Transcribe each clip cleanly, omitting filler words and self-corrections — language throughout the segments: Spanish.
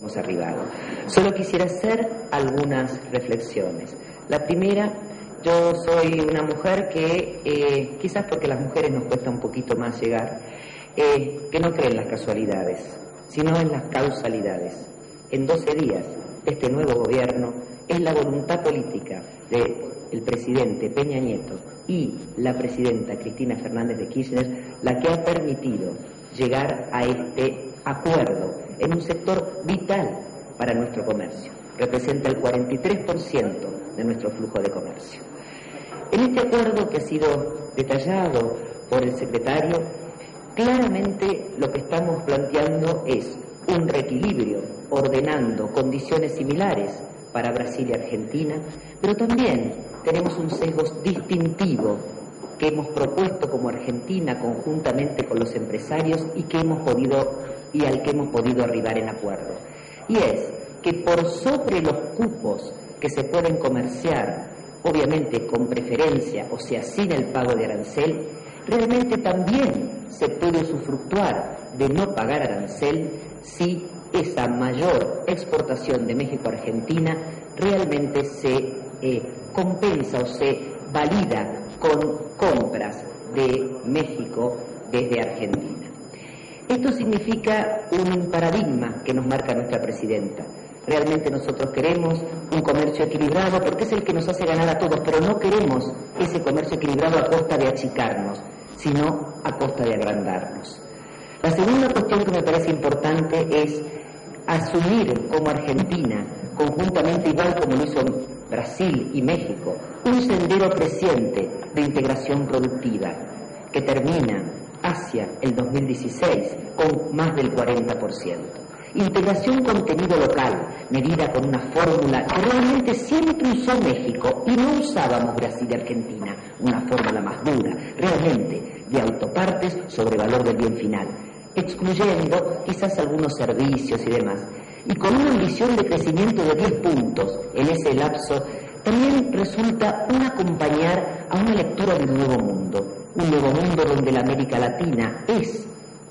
hemos arribado. Solo quisiera hacer algunas reflexiones. La primera, yo soy una mujer que, quizás porque a las mujeres nos cuesta un poquito más llegar, que no cree en las casualidades, sino en las causalidades. En 12 días, este nuevo gobierno es la voluntad política del presidente Peña Nieto y la presidenta Cristina Fernández de Kirchner la que ha permitido llegar a este acuerdo en un sector vital para nuestro comercio. Representa el 43% de nuestro flujo de comercio. En este acuerdo que ha sido detallado por el secretario, claramente lo que estamos planteando es un reequilibrio, ordenando condiciones similares para Brasil y Argentina, pero también tenemos un sesgo distintivo que hemos propuesto como Argentina conjuntamente con los empresarios y al que hemos podido arribar en acuerdo. Y es que por sobre los cupos que se pueden comerciar, obviamente con preferencia, o sea, sin el pago de arancel, realmente también se puede usufructuar de no pagar arancel si esa mayor exportación de México a Argentina realmente se compensa o se valida con compras de México desde Argentina. Esto significa un paradigma que nos marca nuestra presidenta. Realmente nosotros queremos un comercio equilibrado porque es el que nos hace ganar a todos, pero no queremos ese comercio equilibrado a costa de achicarnos, sino a costa de agrandarnos. La segunda cuestión que me parece importante es asumir como Argentina, conjuntamente igual como lo hizo Brasil y México, un sendero creciente de integración productiva que termina hacia el 2016 con más del 40%. Integración contenido local, medida con una fórmula que realmente siempre usó México y no usábamos Brasil y Argentina, una fórmula más dura, realmente de autopartes sobre valor del bien final, excluyendo quizás algunos servicios y demás. Y con una ambición de crecimiento de 10 puntos en ese lapso, también resulta un acompañar a una lectura de un nuevo mundo donde la América Latina es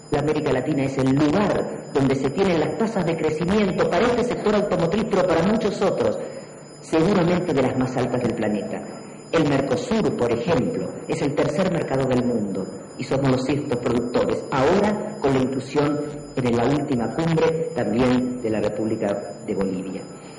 el lugar donde se tienen las tasas de crecimiento para este sector automotriz, pero para muchos otros, seguramente de las más altas del planeta. El Mercosur, por ejemplo, es el tercer mercado del mundo y somos los sextos productores, ahora con la inclusión en la última cumbre también de la República de Bolivia.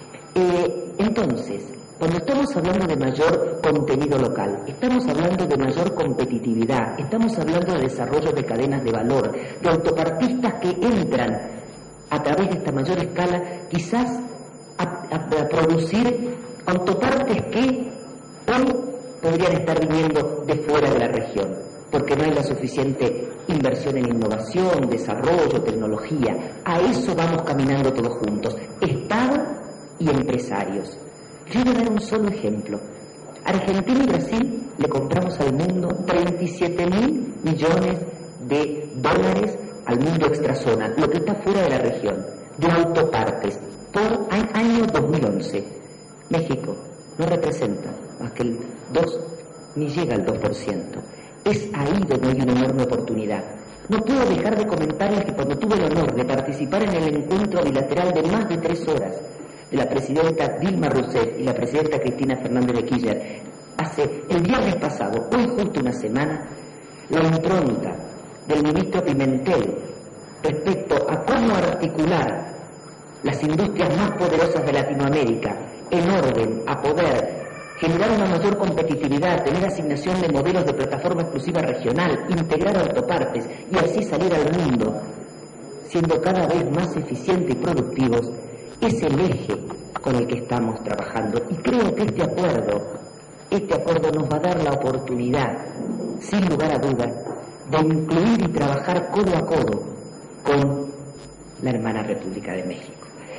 Entonces, cuando estamos hablando de mayor contenido local, estamos hablando de mayor competitividad, estamos hablando de desarrollo de cadenas de valor, de autopartistas que entran a través de esta mayor escala quizás a producir autopartes que hoy podrían estar viniendo de fuera de la región, porque no hay la suficiente inversión en innovación, desarrollo, tecnología. A eso vamos caminando todos juntos, Estado y empresarios. Yo voy a dar un solo ejemplo. Argentina y Brasil le compramos al mundo 37.000 millones de dólares al mundo extrazona, lo que está fuera de la región, de autopartes, por año 2011. México no representa más que el 2, ni llega al 2%. Es ahí donde hay una enorme oportunidad. No puedo dejar de comentarles que cuando tuve el honor de participar en el encuentro bilateral de más de 3 horas de la presidenta Dilma Rousseff y la presidenta Cristina Fernández de Kirchner, el viernes pasado, hoy justo una semana, la impronta del ministro Pimentel respecto a cómo articular las industrias más poderosas de Latinoamérica en orden a poder generar una mayor competitividad, tener asignación de modelos de plataforma exclusiva regional, integrar autopartes y así salir al mundo, siendo cada vez más eficientes y productivos, es el eje con el que estamos trabajando. Y creo que este acuerdo nos va a dar la oportunidad, sin lugar a dudas, de incluir y trabajar codo a codo con la hermana República de México.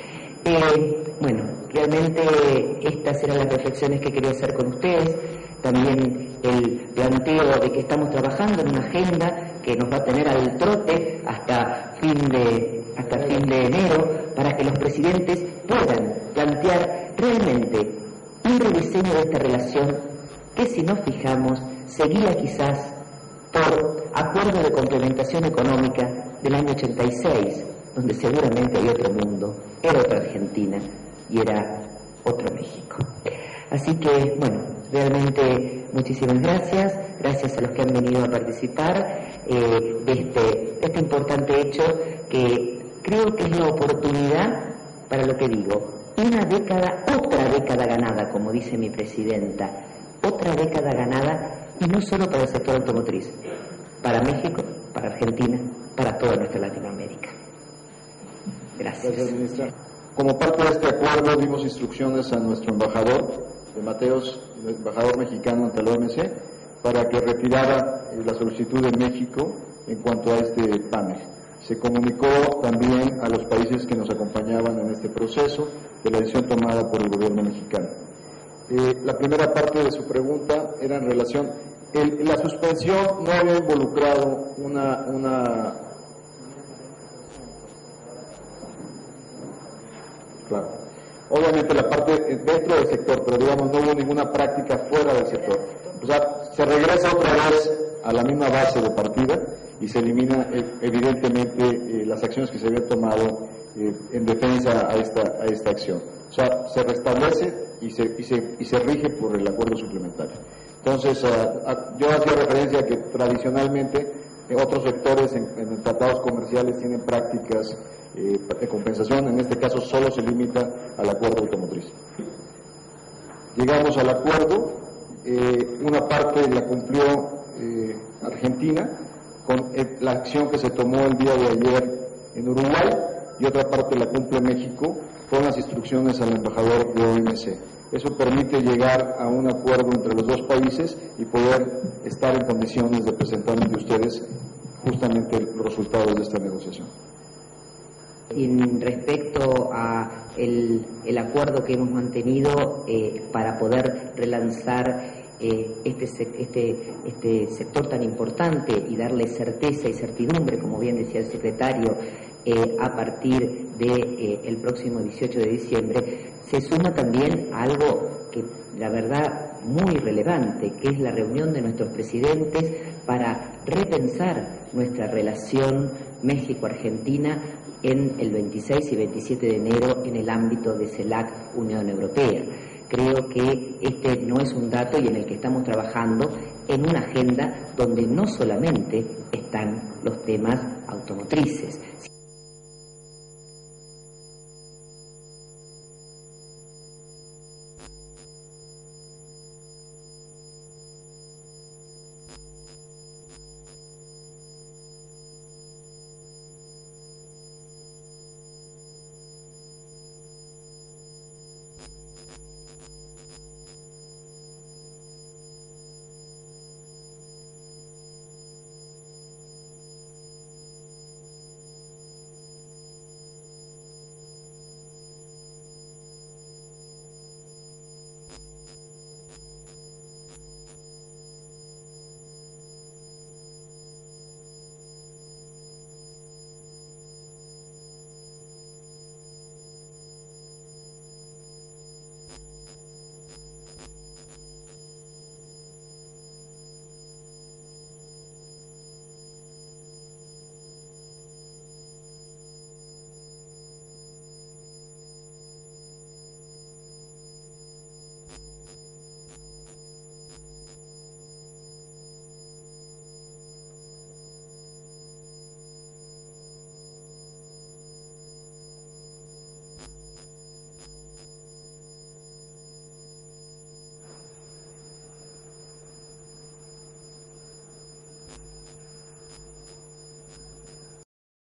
Realmente estas eran las reflexiones que quería hacer con ustedes. También el planteo de que estamos trabajando en una agenda que nos va a tener al trote hasta fin de enero, para que los presidentes puedan plantear realmente un rediseño de esta relación que, si nos fijamos, seguía quizás por acuerdo de complementación económica del año 86, donde seguramente hay otro mundo, era otra Argentina y era otro México. Así que, bueno, realmente muchísimas gracias, gracias a los que han venido a participar de este importante hecho que creo que es la oportunidad para lo que digo, una década, otra década ganada, como dice mi presidenta, otra década ganada, y no solo para el sector automotriz, para México, para Argentina, para toda nuestra Latinoamérica. Gracias. Gracias, ministra. Como parte de este acuerdo dimos instrucciones a nuestro embajador de Mateos, el embajador mexicano ante la OMC, para que retirara la solicitud de México en cuanto a este panel. Se comunicó también a los países que nos acompañaban en este proceso de la decisión tomada por el gobierno mexicano. La primera parte de su pregunta era en relación, la suspensión no había involucrado Claro. Obviamente la parte dentro del sector, pero digamos no hubo ninguna práctica fuera del sector. O sea, se regresa otra vez a la misma base de partida y se elimina evidentemente las acciones que se habían tomado en defensa a esta acción. O sea, se restablece y se rige por el acuerdo suplementario. Entonces, yo hacía referencia a que tradicionalmente otros sectores en tratados comerciales tienen prácticas de compensación, en este caso solo se limita al acuerdo automotriz. Llegamos al acuerdo, una parte la cumplió Argentina con la acción que se tomó el día de ayer en Uruguay y otra parte la cumple México con las instrucciones al embajador de OMC. Eso permite llegar a un acuerdo entre los dos países y poder estar en condiciones de presentar ante ustedes justamente los resultados de esta negociación. En respecto a el acuerdo que hemos mantenido para poder relanzar este sector tan importante y darle certeza y certidumbre, como bien decía el secretario, a partir del próximo 18 de diciembre, se suma también a algo que la verdad muy relevante, que es la reunión de nuestros presidentes para repensar nuestra relación México-Argentina en el 26 y 27 de enero en el ámbito de CELAC Unión Europea. Creo que este no es un dato y en el que estamos trabajando en una agenda donde no solamente están los temas automotrices.